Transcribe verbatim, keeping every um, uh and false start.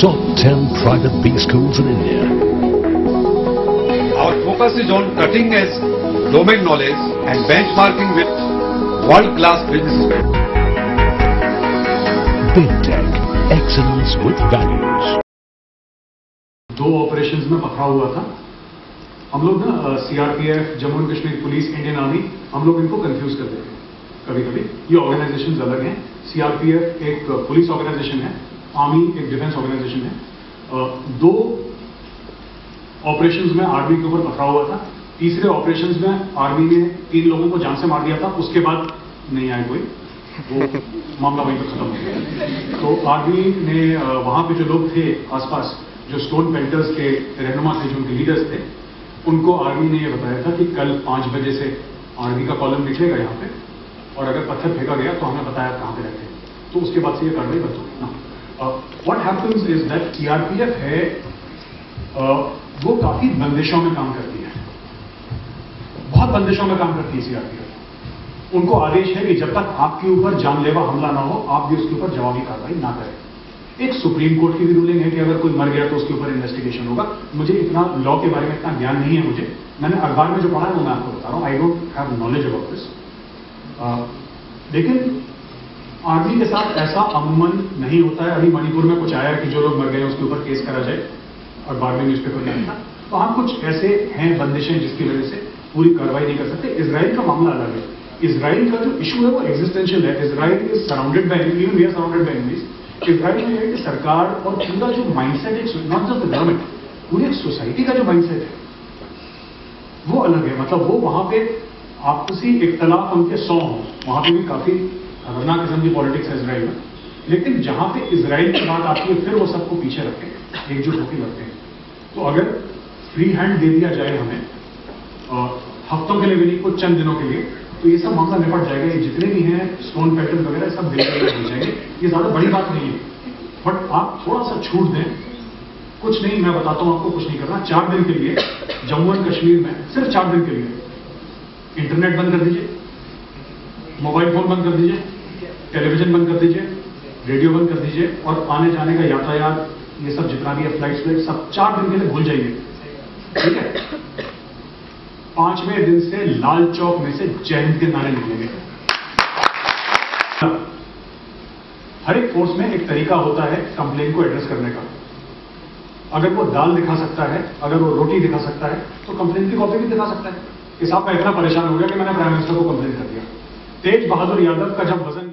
top ten private B schools in India. Our focus is on cutting edge domain knowledge and benchmarking with world-class businesses. Big Tech, excellence with values. दो operations में पकड़ा हुआ था। हम लोग ना CRPF, Jammu and Kashmir police, Indian army, हम लोग इनको कंफ्यूज कर देते हैं कभी कभी। ये ऑर्गेनाइजेशंस अलग हैं। सीआरपीएफ एक पुलिस ऑर्गेनाइजेशन है, आर्मी एक डिफेंस ऑर्गेनाइजेशन है। दो ऑपरेशंस में आर्मी के ऊपर पकड़ा हुआ था। तीसरे ऑपरेशंस में आर्मी ने तीन लोगों को जान से मार दिया था। उसके बाद नहीं आए कोई, वो मामला वहीं पर खत्म हो गया। तो आर्मी ने वहां पे जो लोग थे आसपास, जो स्टोन पेल्टर्स के रहनुमा थे, जो उनके लीडर्स थे, उनको आर्मी ने यह बताया था कि कल पांच बजे से आर्मी का कॉलम निकलेगा यहाँ पे, और अगर पत्थर फेंका गया तो हमें बताया कहाँ पे रहते हैं। तो उसके बाद से ये कार्रवाई बंद हो गई ना। What happens is that CRPF है, uh, वो काफी बंदिशों में काम करती है, बहुत बंदिशों में काम करती है सीआरपीएफ। उनको आदेश है कि जब तक आपके ऊपर जानलेवा हमला ना हो, आप भी उसके ऊपर जवाबी कार्रवाई ना करें। एक सुप्रीम कोर्ट की भी रूलिंग है कि अगर कोई मर गया तो उसके ऊपर इन्वेस्टिगेशन होगा। मुझे इतना लॉ के बारे में इतना ज्ञान नहीं है मुझे, मैंने अखबार में जो पढ़ा है वो मैं आपको बता रहा हूं। I don't have knowledge about this. लेकिन आर्मी के साथ ऐसा अमूमन नहीं होता है। अभी मणिपुर में कुछ आया कि जो लोग मर गए उसके ऊपर केस करा जाए, अखबार में न्यूज़पेपर में आया। तो हम कुछ ऐसे हैं बंदिशें जिसकी वजह से पूरी कार्रवाई नहीं कर सकते। इजराइल का मामला अलग है। इजराइल का जो इशू है वो एग्जिस्टेंशियल है। Israel is surrounded by enemy, we are surrounded by enemies. Israel में है कि सरकार और पूरा जो माइंडसेट है, नॉट जस्ट द गवर्नमेंट, पूरी एक सोसाइटी का जो माइंडसेट है वो अलग है। मतलब वो वहां पे आपसी इख्तलाफ उनके सौ हों, वहां पे भी काफी खतरनाक किस्म की पॉलिटिक्स है इजराइल में। लेकिन जहां पे इजराइल की बात आती है फिर वो सबको पीछे रखते हैं, एकजुट होकर लड़ते हैं। तो अगर फ्री हैंड दे दिया जाए हमें, और हफ्तों के लिए भी नहीं, कुछ चंद दिनों के लिए, तो ये सब मामला निपट जाएगा। ये जितने भी हैं स्टोन पैटर्न वगैरह सब बिल्कुल हो जाएंगे। ये ज्यादा बड़ी बात नहीं है, बट आप थोड़ा सा छूट दें। कुछ नहीं, मैं बताता हूं आपको, कुछ नहीं करना। चार दिन के लिए जम्मू एंड कश्मीर में, सिर्फ चार दिन के लिए इंटरनेट बंद कर दीजिए, मोबाइल फोन बंद कर दीजिए, टेलीविजन बंद कर दीजिए, रेडियो बंद कर दीजिए, और आने जाने का यातायात, ये सब जितना भी है, फ्लाइट फ्लाइट सब चार दिन के लिए भूल जाइए, ठीक है। पांचवें दिन से लाल चौक में से जय हिंद के नारे निकलेंगे। हर एक फोर्स में एक तरीका होता है कंप्लेन को एड्रेस करने का। अगर वो दाल दिखा सकता है, अगर वो रोटी दिखा सकता है, तो कंप्लेन की कॉपी भी दिखा सकता है कि साहब मैं इतना परेशान हो गया कि मैंने प्राइम मिनिस्टर को कंप्लेन कर दिया। तेज बहादुर यादव का जब वजन